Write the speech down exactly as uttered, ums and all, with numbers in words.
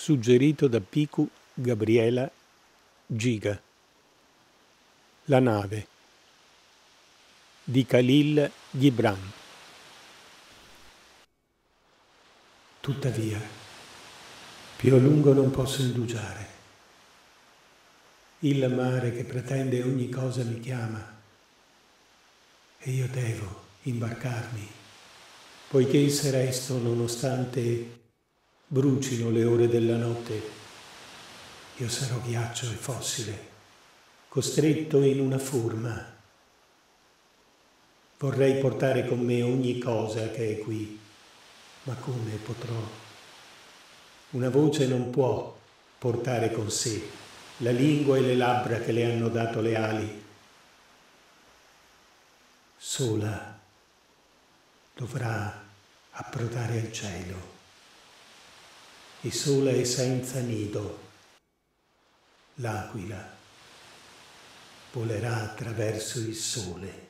Suggerito da Picu Gabriela Giga. La nave di Khalil Gibran. Tuttavia, più a lungo non posso indugiare. Il mare che pretende ogni cosa mi chiama e io devo imbarcarmi, poiché se resto, nonostante brucino le ore della notte, io sarò ghiaccio e fossile, costretto in una forma. Vorrei portare con me ogni cosa che è qui, ma come potrò? Una voce non può portare con sé la lingua e le labbra che le hanno dato le ali. Sola dovrà approdare al cielo e sola e senza nido l'aquila volerà attraverso il sole.